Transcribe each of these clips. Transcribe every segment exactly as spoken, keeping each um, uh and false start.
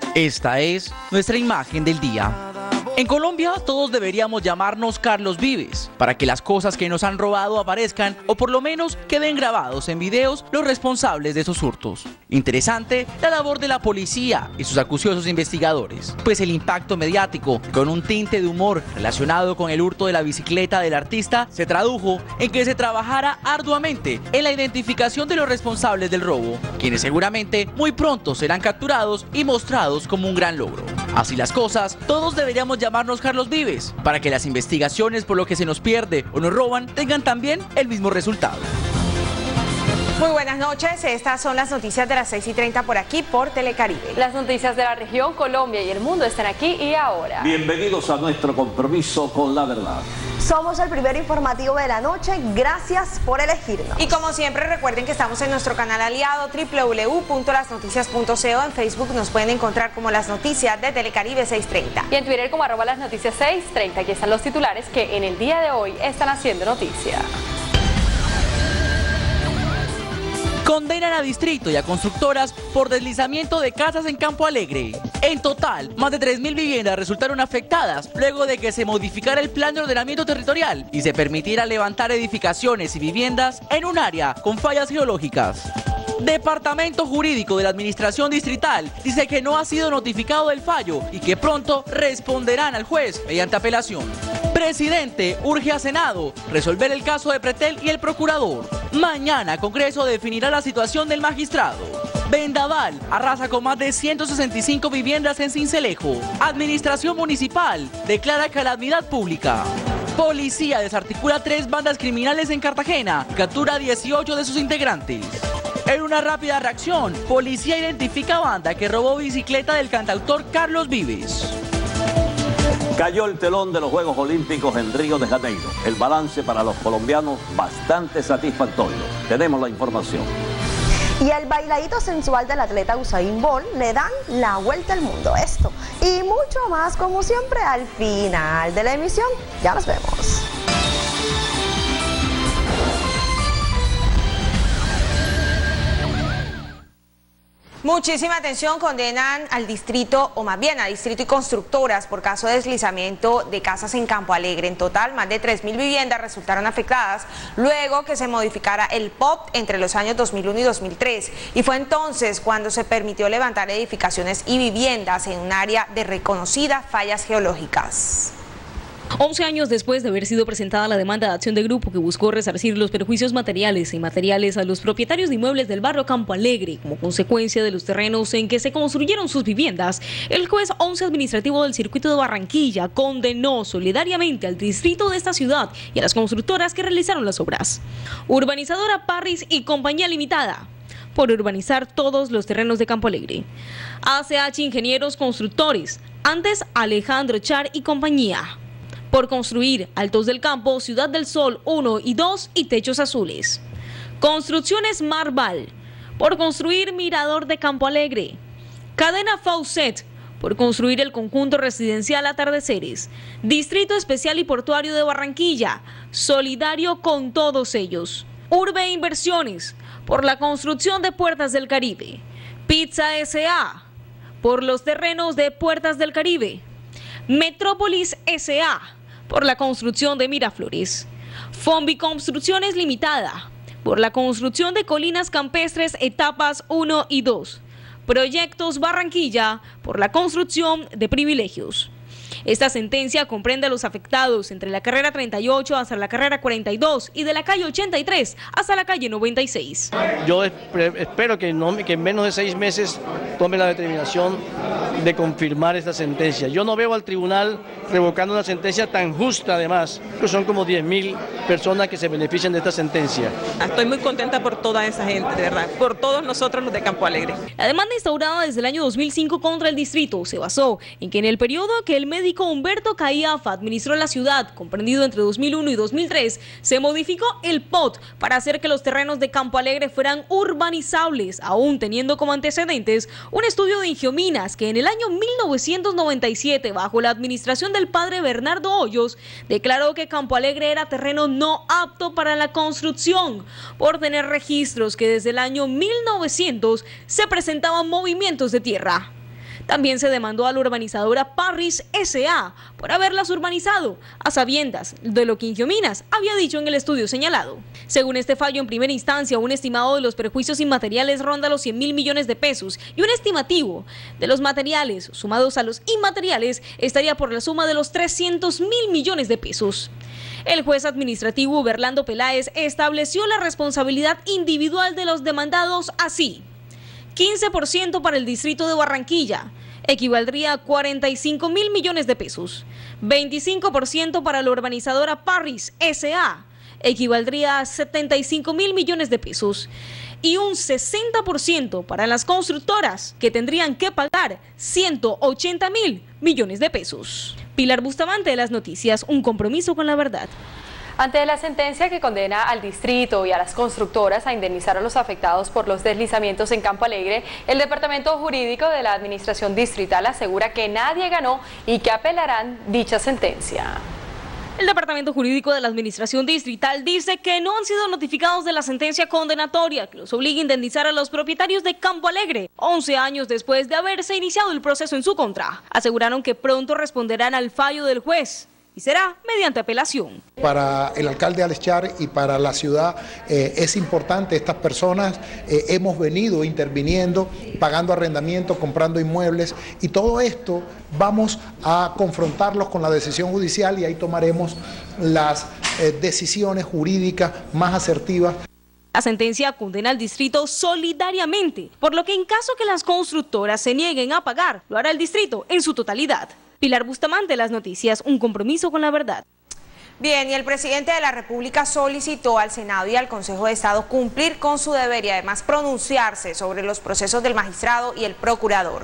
Esta es nuestra imagen del día. En Colombia todos deberíamos llamarnos Carlos Vives, para que las cosas que nos han robado aparezcan o por lo menos queden grabados en videos los responsables de esos hurtos. Interesante la labor de la policía y sus acuciosos investigadores, pues el impacto mediático con un tinte de humor relacionado con el hurto de la bicicleta del artista se tradujo en que se trabajara arduamente en la identificación de los responsables del robo, quienes seguramente muy pronto serán capturados y mostrados como un gran logro. Así las cosas, todos deberíamos llamarnos Carlos Vives, para que las investigaciones por lo que se nos pierde o nos roban tengan también el mismo resultado. Muy buenas noches, estas son las noticias de las seis y treinta por aquí por Telecaribe. Las noticias de la región, Colombia y el mundo están aquí y ahora. Bienvenidos a nuestro compromiso con la verdad. Somos el primer informativo de la noche, gracias por elegirnos. Y como siempre recuerden que estamos en nuestro canal aliado doble u doble u doble u punto las noticias punto co, en Facebook nos pueden encontrar como Las Noticias de Telecaribe seiscientos treinta. Y en Twitter como arroba las noticias seiscientos treinta, aquí están los titulares que en el día de hoy están haciendo noticia. Condenan a distrito y a constructoras por deslizamiento de casas en Campo Alegre. En total, más de tres mil viviendas resultaron afectadas luego de que se modificara el plan de ordenamiento territorial y se permitiera levantar edificaciones y viviendas en un área con fallas geológicas. Departamento Jurídico de la Administración Distrital dice que no ha sido notificado del fallo y que pronto responderán al juez mediante apelación. Presidente urge a Senado resolver el caso de Pretel y el procurador. Mañana Congreso definirá la situación del magistrado. Vendaval arrasa con más de ciento sesenta y cinco viviendas en Sincelejo. Administración Municipal declara calamidad pública. Policía desarticula tres bandas criminales en Cartagena y captura a dieciocho de sus integrantes. En una rápida reacción, policía identifica a banda que robó bicicleta del cantautor Carlos Vives. Cayó el telón de los Juegos Olímpicos en Río de Janeiro. El balance para los colombianos bastante satisfactorio. Tenemos la información. Y el bailadito sensual del atleta Usain Bolt le dan la vuelta al mundo. Esto y mucho más, como siempre, al final de la emisión. Ya nos vemos. Muchísima atención, condenan al distrito, o más bien a distrito y constructoras por caso de deslizamiento de casas en Campo Alegre. En total, más de tres mil viviendas resultaron afectadas luego que se modificara el P O T entre los años dos mil uno y dos mil tres. Y fue entonces cuando se permitió levantar edificaciones y viviendas en un área de reconocidas fallas geológicas. once años después de haber sido presentada la demanda de acción de grupo que buscó resarcir los perjuicios materiales e inmateriales a los propietarios de inmuebles del barrio Campo Alegre como consecuencia de los terrenos en que se construyeron sus viviendas, el juez once administrativo del circuito de Barranquilla condenó solidariamente al distrito de esta ciudad y a las constructoras que realizaron las obras. Urbanizadora Parris y Compañía Limitada, por urbanizar todos los terrenos de Campo Alegre. A C H Ingenieros Constructores, antes Alejandro Char y compañía, por construir Altos del Campo, Ciudad del Sol uno y dos y Techos Azules. Construcciones Marval, por construir Mirador de Campo Alegre. Cadena Faucet, por construir el conjunto residencial Atardeceres. Distrito Especial y Portuario de Barranquilla, solidario con todos ellos. Urbe Inversiones, por la construcción de Puertas del Caribe. Pizza S A, por los terrenos de Puertas del Caribe. Metrópolis S A, por la construcción de Miraflores. Fombi Construcciones Limitada, por la construcción de Colinas Campestres etapas uno y dos. Proyectos Barranquilla, por la construcción de Privilegios. Esta sentencia comprende a los afectados entre la carrera treinta y ocho hasta la carrera cuarenta y dos y de la calle ochenta y tres hasta la calle noventa y seis. Yo espero que, no, que en menos de seis meses tome la determinación de confirmar esta sentencia. Yo no veo al tribunal revocando una sentencia tan justa, además, que son como diez mil personas que se benefician de esta sentencia. Estoy muy contenta por toda esa gente, de verdad, por todos nosotros los de Campo Alegre. La demanda instaurada desde el año dos mil cinco contra el distrito se basó en que en el periodo que el médico Humberto Caiafa administró la ciudad, comprendido entre dos mil uno y dos mil tres, se modificó el P O T para hacer que los terrenos de Campo Alegre fueran urbanizables, aún teniendo como antecedentes un estudio de Ingiominas que en el año mil novecientos noventa y siete, bajo la administración del padre Bernardo Hoyos, declaró que Campo Alegre era terreno no apto para la construcción, por tener registros que desde el año mil novecientos se presentaban movimientos de tierra. También se demandó a la urbanizadora Parris S A por haberlas urbanizado, a sabiendas de lo que Ingiominas había dicho en el estudio señalado. Según este fallo en primera instancia, un estimado de los perjuicios inmateriales ronda los cien mil millones de pesos y un estimativo de los materiales sumados a los inmateriales estaría por la suma de los trescientos mil millones de pesos. El juez administrativo Berlando Peláez estableció la responsabilidad individual de los demandados así: quince por ciento para el distrito de Barranquilla, equivaldría a cuarenta y cinco mil millones de pesos, veinticinco por ciento para la urbanizadora Parris S A, equivaldría a setenta y cinco mil millones de pesos, y un sesenta por ciento para las constructoras, que tendrían que pagar ciento ochenta mil millones de pesos. Pilar Bustamante de Las Noticias, un compromiso con la verdad. Ante la sentencia que condena al distrito y a las constructoras a indemnizar a los afectados por los deslizamientos en Campo Alegre, el Departamento Jurídico de la Administración Distrital asegura que nadie ganó y que apelarán dicha sentencia. El Departamento Jurídico de la Administración Distrital dice que no han sido notificados de la sentencia condenatoria que los obliga a indemnizar a los propietarios de Campo Alegre, once años después de haberse iniciado el proceso en su contra. Aseguraron que pronto responderán al fallo del juez y será mediante apelación. Para el alcalde Alex Char y para la ciudad eh, es importante, estas personas eh, hemos venido interviniendo, pagando arrendamiento, comprando inmuebles, y todo esto vamos a confrontarlos con la decisión judicial y ahí tomaremos las eh, decisiones jurídicas más asertivas. La sentencia condena al distrito solidariamente, por lo que en caso que las constructoras se nieguen a pagar, lo hará el distrito en su totalidad. Pilar Bustamante, Las Noticias, un compromiso con la verdad. Bien, y el presidente de la República solicitó al Senado y al Consejo de Estado cumplir con su deber y además pronunciarse sobre los procesos del magistrado y el procurador.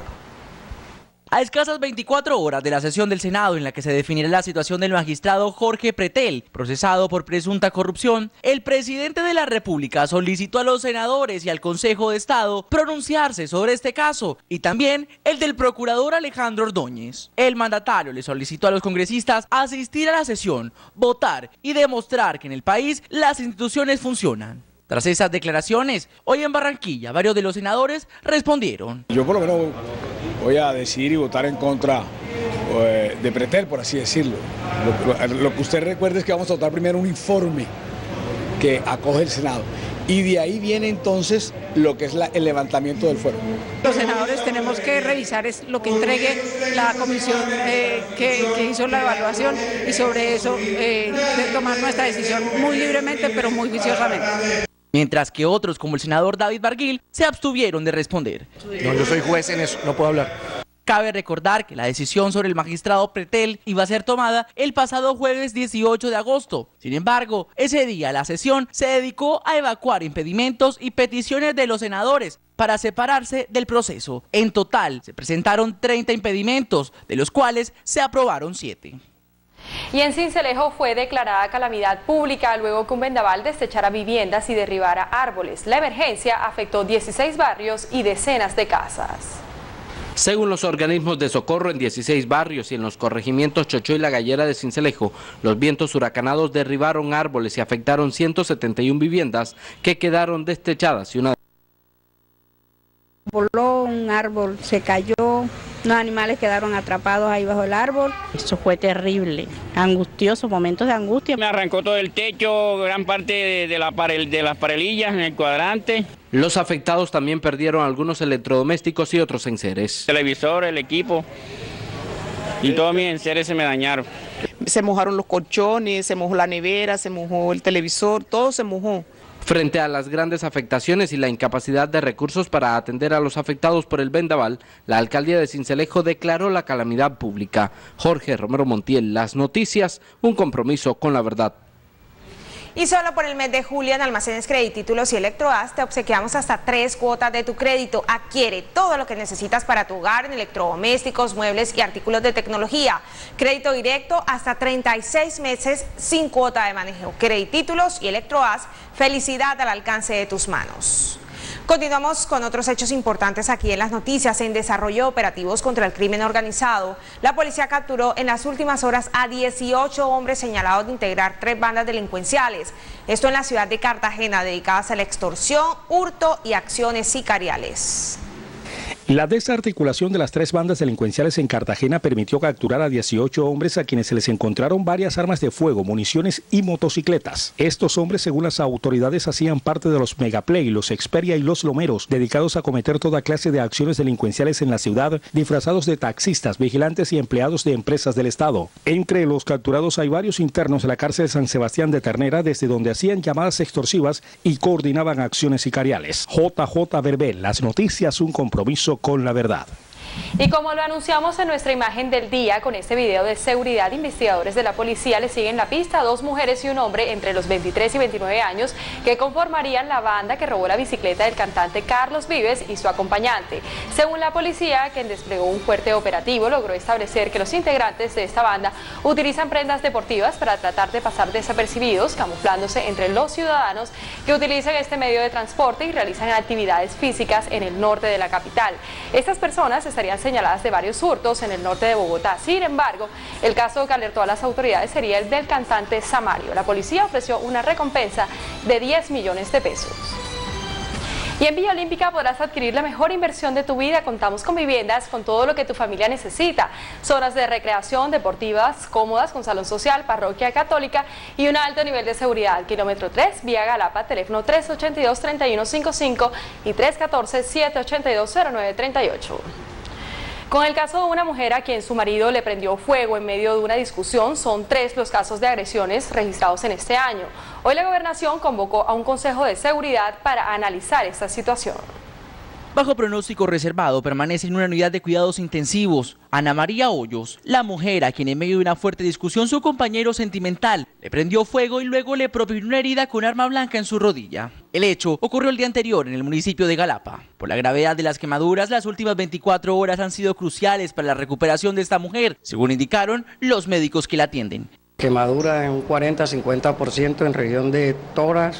A escasas veinticuatro horas de la sesión del Senado en la que se definirá la situación del magistrado Jorge Pretel, procesado por presunta corrupción, el presidente de la República solicitó a los senadores y al Consejo de Estado pronunciarse sobre este caso y también el del procurador Alejandro Ordóñez. El mandatario le solicitó a los congresistas asistir a la sesión, votar y demostrar que en el país las instituciones funcionan. Tras esas declaraciones, hoy en Barranquilla, varios de los senadores respondieron. Yo por lo menos voy a decidir y votar en contra eh, de Pretel, por así decirlo. Lo, lo, lo que usted recuerde es que vamos a votar primero un informe que acoge el Senado. Y de ahí viene entonces lo que es la, el levantamiento del fuero. Los senadores tenemos que revisar es lo que entregue la comisión eh, que, que hizo la evaluación y sobre eso eh, de tomar nuestra decisión muy libremente pero muy juiciosamente. Mientras que otros, como el senador David Barguil, se abstuvieron de responder. No, yo soy juez en eso, no puedo hablar. Cabe recordar que la decisión sobre el magistrado Pretel iba a ser tomada el pasado jueves dieciocho de agosto. Sin embargo, ese día la sesión se dedicó a evacuar impedimentos y peticiones de los senadores para separarse del proceso. En total, se presentaron treinta impedimentos, de los cuales se aprobaron siete. Y en Sincelejo fue declarada calamidad pública luego que un vendaval destechara viviendas y derribara árboles. La emergencia afectó dieciséis barrios y decenas de casas. Según los organismos de socorro, en dieciséis barrios y en los corregimientos Chochó y La Gallera de Sincelejo, los vientos huracanados derribaron árboles y afectaron ciento setenta y una viviendas que quedaron destechadas y una voló un árbol, se cayó, los animales quedaron atrapados ahí bajo el árbol. Eso fue terrible, angustioso, momentos de angustia. Me arrancó todo el techo, gran parte de, de, la parel, de las parelillas en el cuadrante. Los afectados también perdieron algunos electrodomésticos y otros enseres. El televisor, el equipo y todos mis enseres se me dañaron. Se mojaron los colchones, se mojó la nevera, se mojó el televisor, todo se mojó. Frente a las grandes afectaciones y la incapacidad de recursos para atender a los afectados por el vendaval, la alcaldía de Sincelejo declaró la calamidad pública. Jorge Romero Montiel, Las Noticias, un compromiso con la verdad. Y solo por el mes de julio en Almacenes Creditítulos y Electroas te obsequiamos hasta tres cuotas de tu crédito. Adquiere todo lo que necesitas para tu hogar en electrodomésticos, muebles y artículos de tecnología. Crédito directo hasta treinta y seis meses sin cuota de manejo. Creditítulos y Electroas, felicidad al alcance de tus manos. Continuamos con otros hechos importantes aquí en Las Noticias. En desarrollo de operativos contra el crimen organizado, la policía capturó en las últimas horas a dieciocho hombres señalados de integrar tres bandas delincuenciales. Esto en la ciudad de Cartagena, dedicadas a la extorsión, hurto y acciones sicariales. La desarticulación de las tres bandas delincuenciales en Cartagena permitió capturar a dieciocho hombres a quienes se les encontraron varias armas de fuego, municiones y motocicletas. Estos hombres, según las autoridades, hacían parte de los Megaplay, los Xperia y los Lomeros, dedicados a cometer toda clase de acciones delincuenciales en la ciudad, disfrazados de taxistas, vigilantes y empleados de empresas del Estado. Entre los capturados hay varios internos de la cárcel de San Sebastián de Ternera, desde donde hacían llamadas extorsivas y coordinaban acciones sicariales. J J Verbel, Las Noticias, un compromiso con la verdad. Y como lo anunciamos en nuestra imagen del día, con este video de seguridad, investigadores de la policía le siguen la pista a dos mujeres y un hombre entre los veintitrés y veintinueve años que conformarían la banda que robó la bicicleta del cantante Carlos Vives y su acompañante. Según la policía, quien desplegó un fuerte operativo, logró establecer que los integrantes de esta banda utilizan prendas deportivas para tratar de pasar desapercibidos, camuflándose entre los ciudadanos que utilizan este medio de transporte y realizan actividades físicas en el norte de la capital. Estas personas estarían señaladas de varios hurtos en el norte de Bogotá. Sin embargo, el caso que alertó a las autoridades sería el del cantante Samario. La policía ofreció una recompensa de diez millones de pesos. Y en Villa Olímpica podrás adquirir la mejor inversión de tu vida. Contamos con viviendas con todo lo que tu familia necesita. Zonas de recreación, deportivas, cómodas, con salón social, parroquia católica y un alto nivel de seguridad. Kilómetro tres, vía Galapa, teléfono tres ocho dos, tres uno cinco cinco y tres uno cuatro, siete ocho dos, cero nueve tres ocho. Con el caso de una mujer a quien su marido le prendió fuego en medio de una discusión, son tres los casos de agresiones registrados en este año. Hoy la gobernación convocó a un consejo de seguridad para analizar esta situación. Bajo pronóstico reservado permanece en una unidad de cuidados intensivos Ana María Hoyos, la mujer a quien en medio de una fuerte discusión su compañero sentimental le prendió fuego y luego le propinó una herida con arma blanca en su rodilla. El hecho ocurrió el día anterior en el municipio de Galapa. Por la gravedad de las quemaduras, las últimas veinticuatro horas han sido cruciales para la recuperación de esta mujer, según indicaron los médicos que la atienden. Quemadura en un cuarenta a cincuenta por ciento en región de tórax,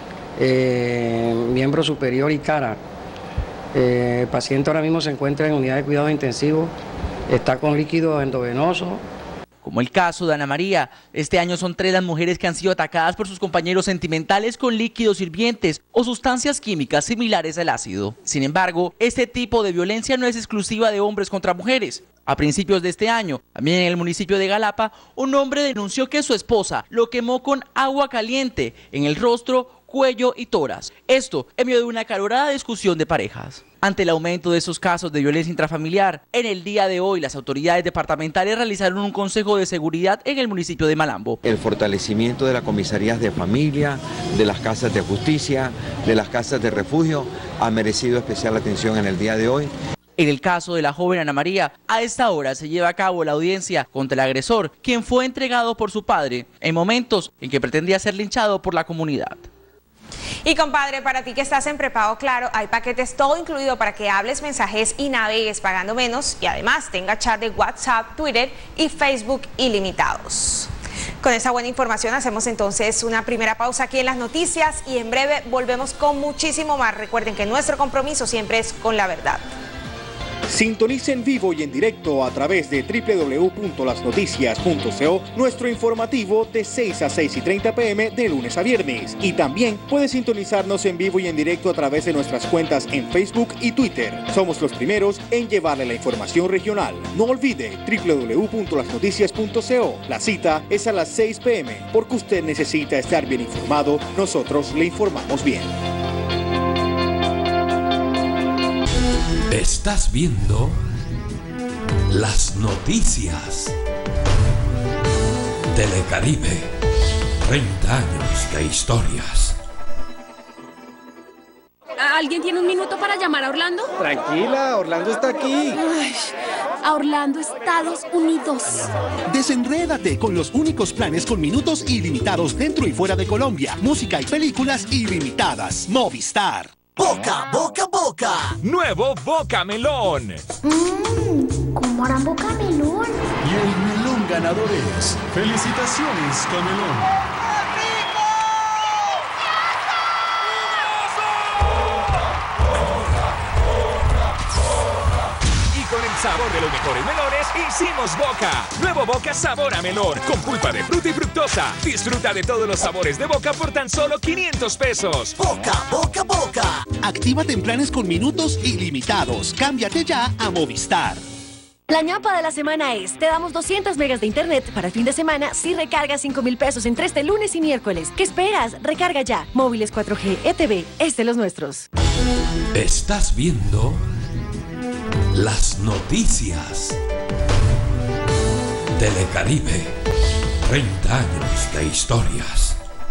eh, miembro superior y cara. Eh, el paciente ahora mismo se encuentra en unidad de cuidado intensivo, está con líquido endovenoso. Como el caso de Ana María, este año son tres las mujeres que han sido atacadas por sus compañeros sentimentales con líquidos hirvientes o sustancias químicas similares al ácido. Sin embargo, este tipo de violencia no es exclusiva de hombres contra mujeres. A principios de este año, también en el municipio de Galapa, un hombre denunció que su esposa lo quemó con agua caliente en el rostro, cuello y tórax. Esto en medio de una acalorada discusión de parejas. Ante el aumento de esos casos de violencia intrafamiliar, en el día de hoy las autoridades departamentales realizaron un consejo de seguridad en el municipio de Malambo. El fortalecimiento de las comisarías de familia, de las casas de justicia, de las casas de refugio ha merecido especial atención en el día de hoy. En el caso de la joven Ana María, a esta hora se lleva a cabo la audiencia contra el agresor, quien fue entregado por su padre en momentos en que pretendía ser linchado por la comunidad. Y compadre, para ti que estás en prepago Claro, hay paquetes todo incluido para que hables, mensajes y navegues pagando menos y además tenga chat de WhatsApp, Twitter y Facebook ilimitados. Con esa buena información hacemos entonces una primera pausa aquí en las noticias y en breve volvemos con muchísimo más. Recuerden que nuestro compromiso siempre es con la verdad. Sintonice en vivo y en directo a través de doble u doble u doble u punto las noticias punto co nuestro informativo de seis a seis y treinta p m de lunes a viernes. Y también puede sintonizarnos en vivo y en directo a través de nuestras cuentas en Facebook y Twitter. Somos los primeros en llevarle la información regional. No olvide doble u doble u doble u punto las noticias punto co. La cita es a las seis p m porque usted necesita estar bien informado. Nosotros le informamos bien. Estás viendo Las Noticias. Telecaribe, treinta años de historias. ¿Alguien tiene un minuto para llamar a Orlando? Tranquila, Orlando está aquí. Ay, a Orlando, Estados Unidos. Desenrédate con los únicos planes con minutos ilimitados dentro y fuera de Colombia. Música y películas ilimitadas. Movistar. Boca, boca, boca. Nuevo Boca Melón. Mmm, ¿cómo harán Boca Melón? Y el melón ganador es... ¡Felicitaciones, Camelón! Y con el sabor de los mejores melores, hicimos Boca. Nuevo Boca sabor a melón, con pulpa de fruta y fructosa. Disfruta de todos los sabores de Boca por tan solo quinientos pesos. Boca, Boca, Boca. Actívate en planes con minutos ilimitados. Cámbiate ya a Movistar. La ñapa de la semana es, te damos doscientos megas de internet para el fin de semana si recargas cinco mil pesos entre este lunes y miércoles. ¿Qué esperas? Recarga ya. Móviles cuatro G E T V es de los nuestros. Estás viendo las noticias. Telecaribe. treinta años de historias.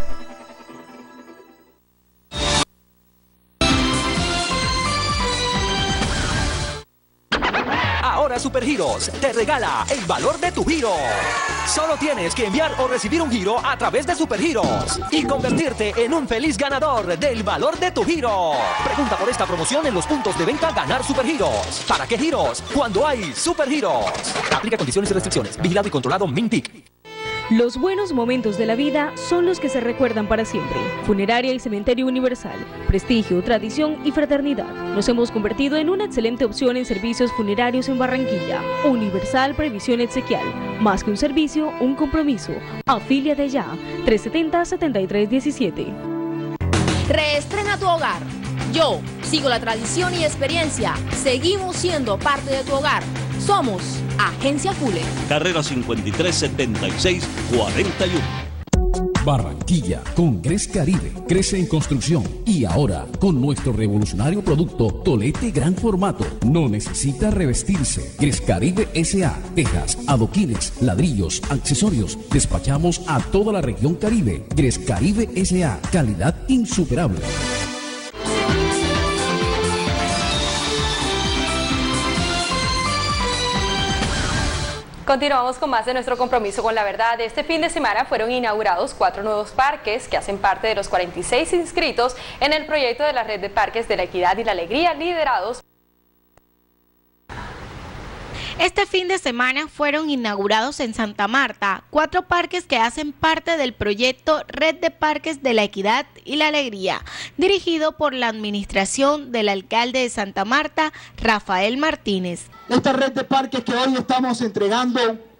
Ahora Supergiros te regala el valor de tu giro. Solo tienes que enviar o recibir un giro a través de Supergiros y convertirte en un feliz ganador del valor de tu giro. Pregunta por esta promoción en los puntos de venta Ganar Supergiros. ¿Para qué giros? Cuando hay Supergiros. Aplica condiciones y restricciones. Vigilado y controlado Mintic. Los buenos momentos de la vida son los que se recuerdan para siempre. Funeraria y Cementerio Universal. Prestigio, tradición y fraternidad. Nos hemos convertido en una excelente opción en servicios funerarios en Barranquilla. Universal Previsión Exequial. Más que un servicio, un compromiso. Afíliate ya. trescientos setenta, setenta y tres diecisiete. Reestrena tu hogar. Yo sigo la tradición y experiencia. Seguimos siendo parte de tu hogar. Somos Agencia Fuller. Carrera cincuenta y tres, setenta y seis, cuarenta y uno. Barranquilla, con Gres Caribe, crece en construcción y ahora con nuestro revolucionario producto Tolete Gran Formato. No necesita revestirse. Gres Caribe S A, tejas, adoquines, ladrillos, accesorios. Despachamos a toda la región Caribe. Gres Caribe S A, calidad insuperable. Continuamos con más de nuestro compromiso con la verdad. Este fin de semana fueron inaugurados cuatro nuevos parques que hacen parte de los cuarenta y seis inscritos en el proyecto de la Red de Parques de la Equidad y la Alegría, liderados. Este fin de semana fueron inaugurados en Santa Marta cuatro parques que hacen parte del proyecto Red de Parques de la Equidad y la Alegría, dirigido por la administración del alcalde de Santa Marta, Rafael Martínez. Esta red de parques que hoy estamos entregando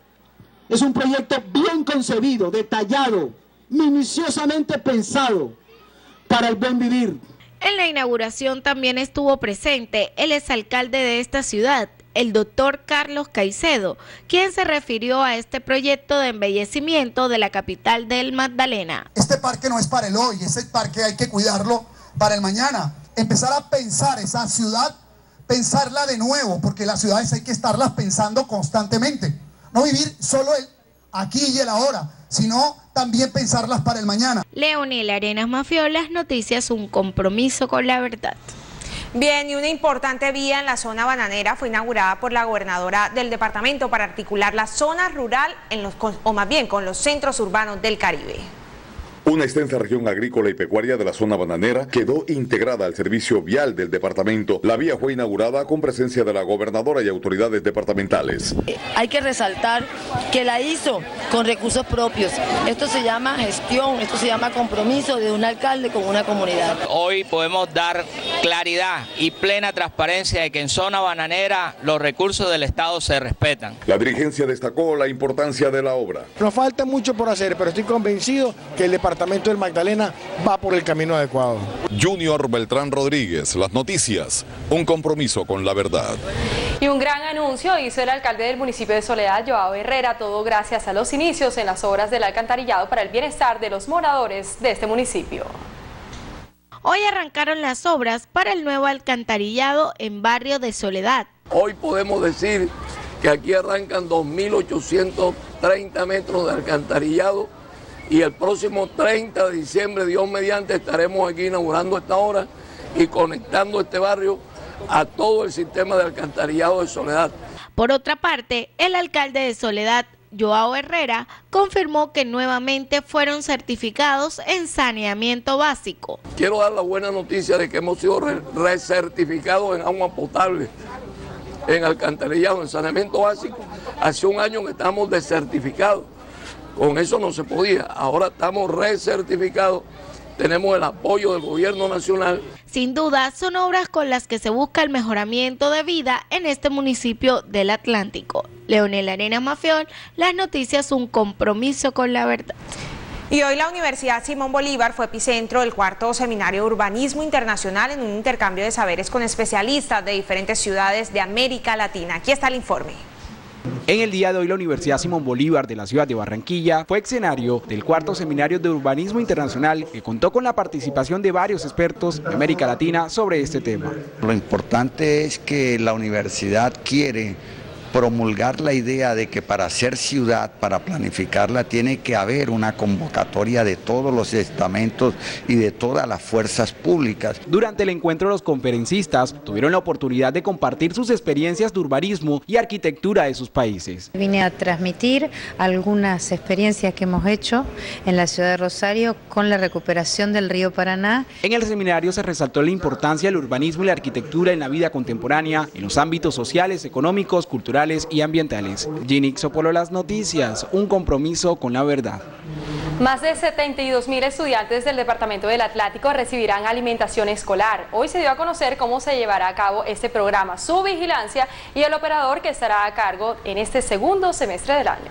es un proyecto bien concebido, detallado, minuciosamente pensado para el buen vivir. En la inauguración también estuvo presente el exalcalde de esta ciudad, el doctor Carlos Caicedo, quien se refirió a este proyecto de embellecimiento de la capital del Magdalena. Este parque no es para el hoy, ese parque hay que cuidarlo para el mañana. Empezar a pensar esa ciudad, pensarla de nuevo, porque las ciudades hay que estarlas pensando constantemente. No vivir solo el aquí y el ahora, sino también pensarlas para el mañana. Leonel Arenas Mafiolas, Noticias, un compromiso con la verdad. Bien, y una importante vía en la zona bananera fue inaugurada por la gobernadora del departamento para articular la zona rural, en los, o más bien con los centros urbanos del Caribe. Una extensa región agrícola y pecuaria de la zona bananera quedó integrada al servicio vial del departamento. La vía fue inaugurada con presencia de la gobernadora y autoridades departamentales. Hay que resaltar que la hizo con recursos propios. Esto se llama gestión, esto se llama compromiso de un alcalde con una comunidad. Hoy podemos dar claridad y plena transparencia de que en zona bananera los recursos del Estado se respetan. La dirigencia destacó la importancia de la obra. Nos falta mucho por hacer, pero estoy convencido que el departamento El departamento del Magdalena va por el camino adecuado. Junior Beltrán Rodríguez, las noticias, un compromiso con la verdad. Y un gran anuncio hizo el alcalde del municipio de Soledad, Joao Herrera, todo gracias a los inicios en las obras del alcantarillado para el bienestar de los moradores de este municipio. Hoy arrancaron las obras para el nuevo alcantarillado en barrio de Soledad. Hoy podemos decir que aquí arrancan dos mil ochocientos treinta metros de alcantarillado y el próximo treinta de diciembre, Dios mediante, estaremos aquí inaugurando esta obra y conectando este barrio a todo el sistema de alcantarillado de Soledad. Por otra parte, el alcalde de Soledad, Joao Herrera, confirmó que nuevamente fueron certificados en saneamiento básico. Quiero dar la buena noticia de que hemos sido re recertificados en agua potable, en alcantarillado, en saneamiento básico. Hace un año que estamos desertificados. Con eso no se podía, ahora estamos recertificados tenemos el apoyo del gobierno nacional. Sin duda, son obras con las que se busca el mejoramiento de vida en este municipio del Atlántico. Leonel Arena Mafiol, Las Noticias, un compromiso con la verdad. Y hoy la Universidad Simón Bolívar fue epicentro del cuarto Seminario de Urbanismo Internacional en un intercambio de saberes con especialistas de diferentes ciudades de América Latina. Aquí está el informe. En el día de hoy la Universidad Simón Bolívar de la ciudad de Barranquilla fue escenario del cuarto Seminario de Urbanismo Internacional que contó con la participación de varios expertos de América Latina sobre este tema. Lo importante es que la universidad quiere promulgar la idea de que para ser ciudad, para planificarla, tiene que haber una convocatoria de todos los estamentos y de todas las fuerzas públicas. Durante el encuentro, los conferencistas tuvieron la oportunidad de compartir sus experiencias de urbanismo y arquitectura de sus países. Vine a transmitir algunas experiencias que hemos hecho en la ciudad de Rosario con la recuperación del río Paraná. En el seminario se resaltó la importancia del urbanismo y la arquitectura en la vida contemporánea, en los ámbitos sociales, económicos, culturales y ambientales. Ginny Xopolo, Las Noticias, un compromiso con la verdad. Más de setenta y dos mil estudiantes del Departamento del Atlántico recibirán alimentación escolar. Hoy se dio a conocer cómo se llevará a cabo este programa, su vigilancia y el operador que estará a cargo en este segundo semestre del año.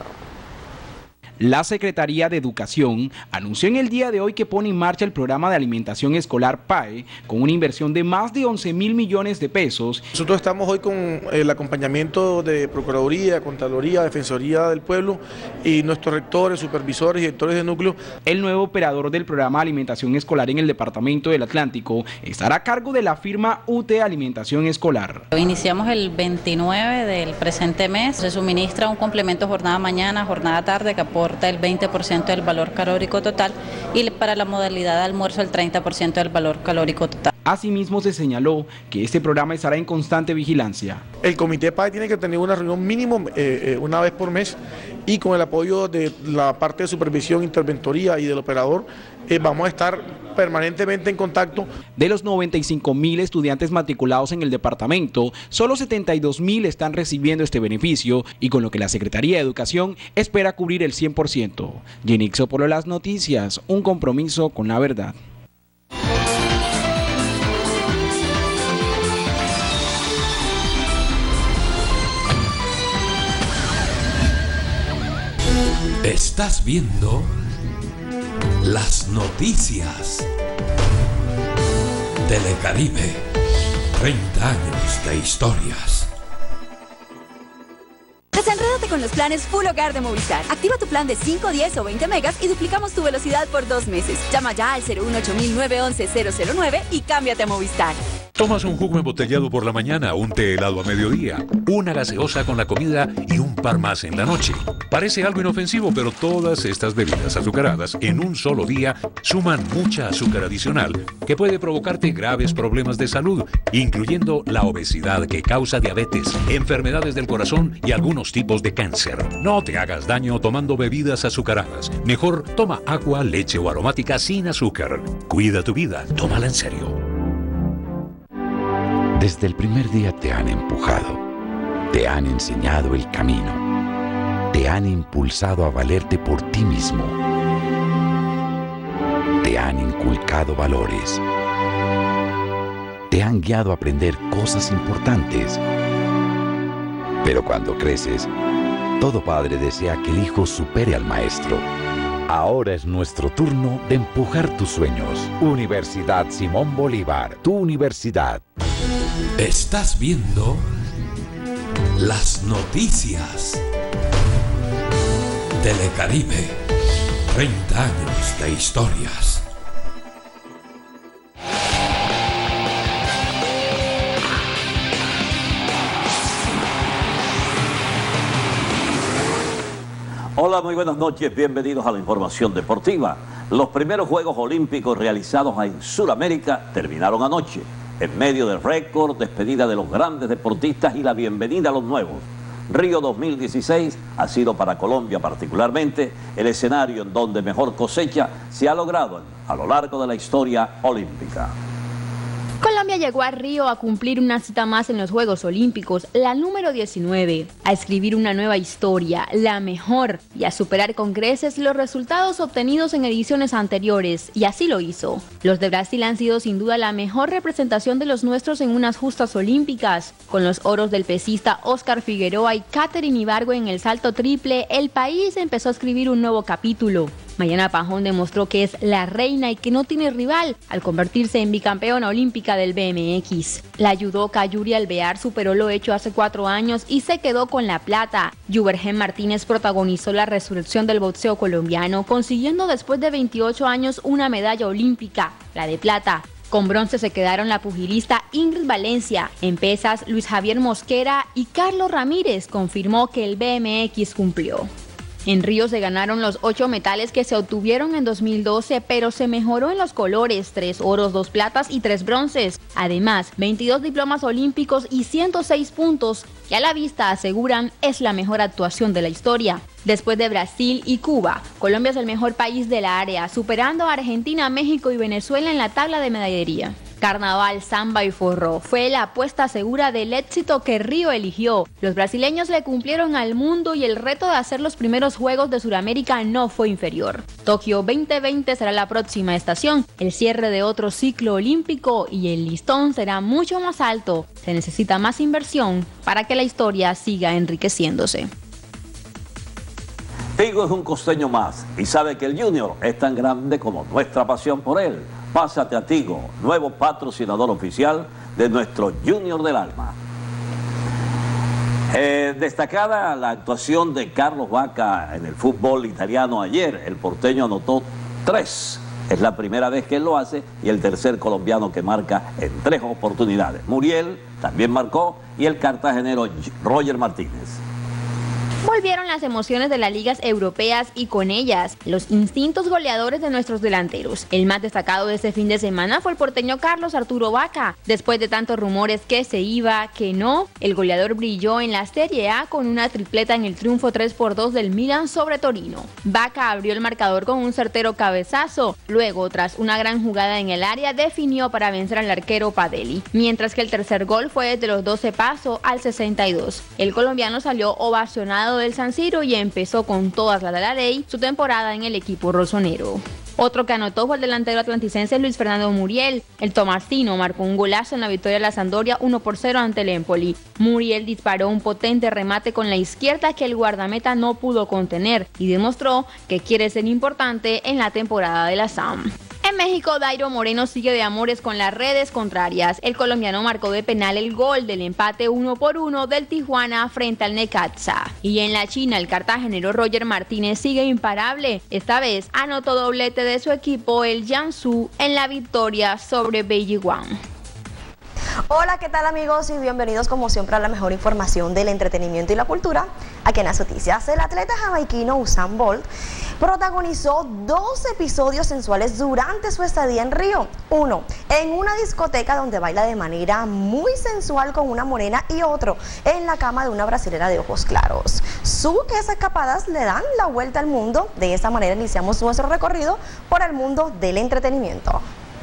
La Secretaría de Educación anunció en el día de hoy que pone en marcha el programa de alimentación escolar P A E con una inversión de más de once mil millones de pesos. Nosotros estamos hoy con el acompañamiento de Procuraduría, Contraloría, Defensoría del Pueblo y nuestros rectores, supervisores y directores de núcleo. El nuevo operador del programa de alimentación escolar en el Departamento del Atlántico estará a cargo de la firma U T Alimentación Escolar. Iniciamos el veintinueve del presente mes. Se suministra un complemento jornada mañana, jornada tarde que aporta el veinte por ciento del valor calórico total y para la modalidad de almuerzo el treinta por ciento del valor calórico total. Asimismo se señaló que este programa estará en constante vigilancia. El comité P A E tiene que tener una reunión mínimo eh, eh, una vez por mes y con el apoyo de la parte de supervisión, interventoría y del operador eh, vamos a estar permanentemente en contacto. De los noventa y cinco mil estudiantes matriculados en el departamento, solo setenta y dos mil están recibiendo este beneficio y con lo que la Secretaría de Educación espera cubrir el cien por ciento. Ginny Xopolo, Las Noticias, un compromiso con la verdad. Estás viendo Las Noticias. Telecaribe, treinta años de historias. Desenrédate con los planes Full Hogar de Movistar. Activa tu plan de cinco, diez o veinte megas y duplicamos tu velocidad por dos meses. Llama ya al cero uno ocho nueve nueve once cero cero nueve y cámbiate a Movistar. Tomas un jugo embotellado por la mañana, un té helado a mediodía, una gaseosa con la comida y un par más en la noche. Parece algo inofensivo, pero todas estas bebidas azucaradas en un solo día suman mucha azúcar adicional que puede provocarte graves problemas de salud, incluyendo la obesidad que causa diabetes, enfermedades del corazón y algunos tipos de cáncer. No te hagas daño tomando bebidas azucaradas. Mejor toma agua, leche o aromática sin azúcar. Cuida tu vida, tómala en serio. Desde el primer día te han empujado, te han enseñado el camino, te han impulsado a valerte por ti mismo, te han inculcado valores, te han guiado a aprender cosas importantes. Pero cuando creces, todo padre desea que el hijo supere al maestro. Ahora es nuestro turno de empujar tus sueños. Universidad Simón Bolívar, tu universidad. Estás viendo Las Noticias. Telecaribe, treinta años de historias. Hola, muy buenas noches, bienvenidos a la información deportiva. Los primeros Juegos Olímpicos realizados en Sudamérica terminaron anoche, en medio del récord, despedida de los grandes deportistas y la bienvenida a los nuevos. Río dos mil dieciséis ha sido para Colombia particularmente el escenario en donde mejor cosecha se ha logrado a lo largo de la historia olímpica. Colombia llegó a Río a cumplir una cita más en los Juegos Olímpicos, la número diecinueve, a escribir una nueva historia, la mejor, y a superar con creces los resultados obtenidos en ediciones anteriores, y así lo hizo. Los de Brasil han sido sin duda la mejor representación de los nuestros en unas justas olímpicas. Con los oros del pesista Oscar Figueroa y Catherine Ibargüen en el salto triple, el país empezó a escribir un nuevo capítulo. Mariana Pajón demostró que es la reina y que no tiene rival al convertirse en bicampeona olímpica del B M X. La judoka Yuri Alvear superó lo hecho hace cuatro años y se quedó con la plata. Yubergen Martínez protagonizó la resurrección del boxeo colombiano, consiguiendo después de veintiocho años una medalla olímpica, la de plata. Con bronce se quedaron la pugilista Ingrid Valencia. En pesas, Luis Javier Mosquera y Carlos Ramírez confirmó que el B M X cumplió. En Río se ganaron los ocho metales que se obtuvieron en dos mil doce, pero se mejoró en los colores, tres oros, dos platas y tres bronces. Además, veintidós diplomas olímpicos y ciento seis puntos, que a la vista aseguran es la mejor actuación de la historia. Después de Brasil y Cuba, Colombia es el mejor país de la área, superando a Argentina, México y Venezuela en la tabla de medallería. Carnaval, samba y forró fue la apuesta segura del éxito que Río eligió. Los brasileños le cumplieron al mundo y el reto de hacer los primeros Juegos de Sudamérica no fue inferior. Tokio veinte veinte será la próxima estación, el cierre de otro ciclo olímpico, y el listón será mucho más alto. Se necesita más inversión para que la historia siga enriqueciéndose. Tigo es un costeño más y sabe que el Junior es tan grande como nuestra pasión por él. Pásate a Tigo, nuevo patrocinador oficial de nuestro Junior del Alma. Eh, destacada la actuación de Carlos Vaca en el fútbol italiano ayer. El porteño anotó tres. Es la primera vez que él lo hace y el tercer colombiano que marca en tres oportunidades. Muriel también marcó y el cartagenero Roger Martínez. Volvieron las emociones de las ligas europeas y con ellas los instintos goleadores de nuestros delanteros. El más destacado de este fin de semana fue el porteño Carlos Arturo Vaca. Después de tantos rumores que se iba, que no, el goleador brilló en la Serie A con una tripleta en el triunfo tres por dos del Milan sobre Torino. Vaca abrió el marcador con un certero cabezazo. Luego, tras una gran jugada en el área, definió para vencer al arquero Padelli. Mientras que el tercer gol fue desde los doce pasos al sesenta y dos. El colombiano salió ovacionado del San Siro y empezó con todas las de la ley su temporada en el equipo rosonero. Otro que anotó fue el delantero atlanticense Luis Fernando Muriel. El tomasino marcó un golazo en la victoria de la Sampdoria uno por cero ante el Empoli. Muriel disparó un potente remate con la izquierda que el guardameta no pudo contener y demostró que quiere ser importante en la temporada de la S A M. En México, Dairo Moreno sigue de amores con las redes contrarias. El colombiano marcó de penal el gol del empate uno por uno del Tijuana frente al Necaxa. Y en la China, el cartagenero Roger Martínez sigue imparable. Esta vez anotó doblete de su equipo, el Jiangsu, en la victoria sobre Beijing. Hola, ¿qué tal amigos? Y bienvenidos como siempre a la mejor información del entretenimiento y la cultura aquí en las noticias. El atleta jamaiquino Usain Bolt protagonizó dos episodios sensuales durante su estadía en Río. Uno, en una discoteca donde baila de manera muy sensual con una morena, y otro, en la cama de una brasilera de ojos claros. Sus escapadas le dan la vuelta al mundo. De esta manera iniciamos nuestro recorrido por el mundo del entretenimiento.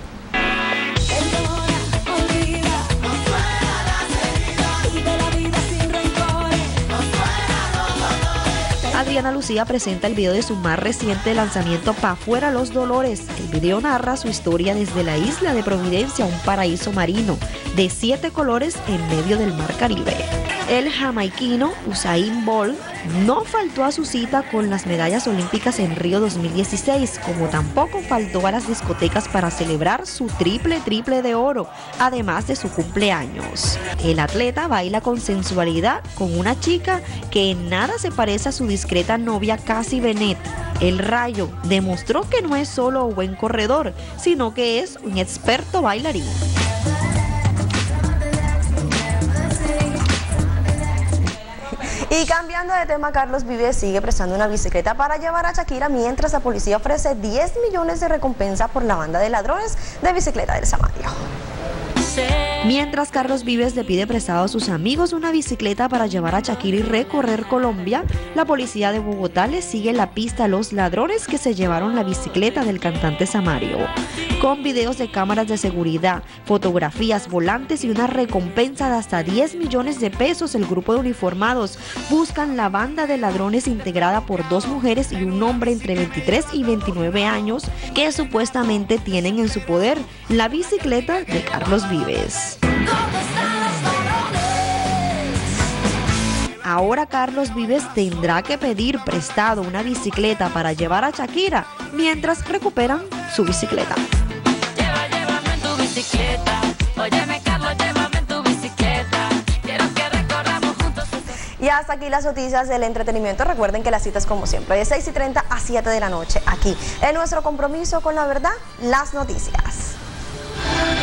Adriana Lucía presenta el video de su más reciente lanzamiento, Pa' Fuera los Dolores. El video narra su historia desde la isla de Providencia, un paraíso marino de siete colores en medio del mar Caribe. El jamaiquino Usain Bolt no faltó a su cita con las medallas olímpicas en Río dos mil dieciséis, como tampoco faltó a las discotecas para celebrar su triple triple de oro, además de su cumpleaños. El atleta baila con sensualidad con una chica que en nada se parece a su discreta novia Cassie Bennett. El Rayo demostró que no es solo un buen corredor, sino que es un experto bailarín. Y cambiando de tema, Carlos Vives sigue prestando una bicicleta para llevar a Shakira, mientras la policía ofrece diez millones de recompensa por la banda de ladrones de bicicleta del Samario. Mientras Carlos Vives le pide prestado a sus amigos una bicicleta para llevar a Shakira y recorrer Colombia, la policía de Bogotá le sigue la pista a los ladrones que se llevaron la bicicleta del cantante Samario. con videos de cámaras de seguridad, fotografías, volantes y una recompensa de hasta diez millones de pesos. El grupo de uniformados buscan la banda de ladrones integrada por dos mujeres y un hombre entre veintitrés y veintinueve años que supuestamente tienen en su poder la bicicleta de Carlos Vives. Ahora Carlos Vives tendrá que pedir prestado una bicicleta para llevar a Shakira mientras recuperan su bicicleta. Lleva, llévame en tu bicicleta. Óyeme, Carlos, llévame en tu bicicleta. Quiero que recorramos juntos. Y hasta aquí las noticias del entretenimiento. Recuerden que las citas, como siempre, de seis y treinta a siete de la noche, aquí, en nuestro compromiso con la verdad, las noticias.